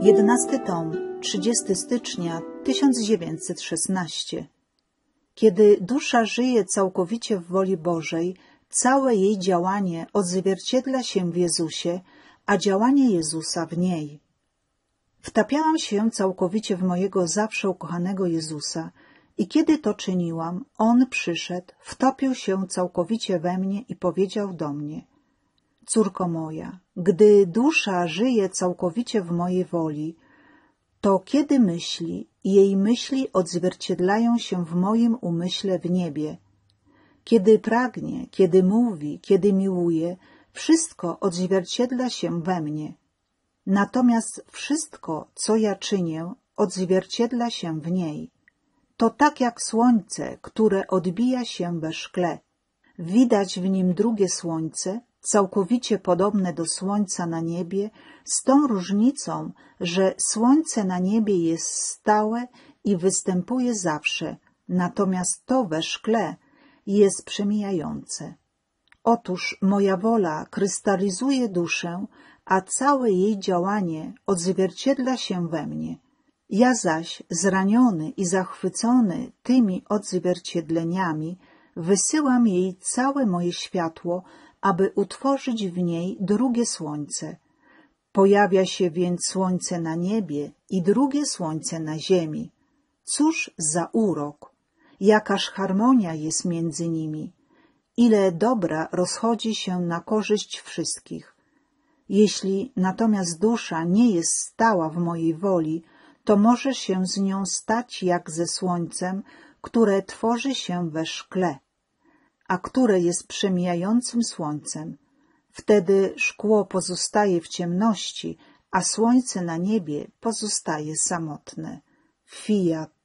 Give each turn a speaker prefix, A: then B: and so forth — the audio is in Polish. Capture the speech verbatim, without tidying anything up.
A: Jedenasty tom, trzydziestego stycznia tysiąc dziewięćset szesnasty. Kiedy dusza żyje całkowicie w woli Bożej, całe jej działanie odzwierciedla się w Jezusie, a działanie Jezusa w niej. Wtapiałam się całkowicie w mojego zawsze ukochanego Jezusa i kiedy to czyniłam, On przyszedł, wtopił się całkowicie we mnie i powiedział do mnie: Córko moja, gdy dusza żyje całkowicie w mojej woli, to kiedy myśli, jej myśli odzwierciedlają się w moim umyśle w niebie. Kiedy pragnie, kiedy mówi, kiedy miłuje, wszystko odzwierciedla się we mnie. Natomiast wszystko, co ja czynię, odzwierciedla się w niej. To tak jak słońce, które odbija się we szkle. Widać w nim drugie słońce, całkowicie podobne do słońca na niebie, z tą różnicą, że słońce na niebie jest stałe i występuje zawsze, natomiast to we szkle jest przemijające. Otóż moja wola krystalizuje duszę, a całe jej działanie odzwierciedla się we mnie. Ja zaś, zraniony i zachwycony tymi odzwierciedleniami, wysyłam jej całe moje światło, aby utworzyć w niej drugie słońce. Pojawia się więc słońce na niebie i drugie słońce na ziemi. Cóż za urok! Jakaż harmonia jest między nimi! Ile dobra rozchodzi się na korzyść wszystkich! Jeśli natomiast dusza nie jest stała w mojej woli, to może się z nią stać jak ze słońcem, które tworzy się we szkle, a które jest przemijającym słońcem. Wtedy szkło pozostaje w ciemności, a słońce na niebie pozostaje samotne. Fiat.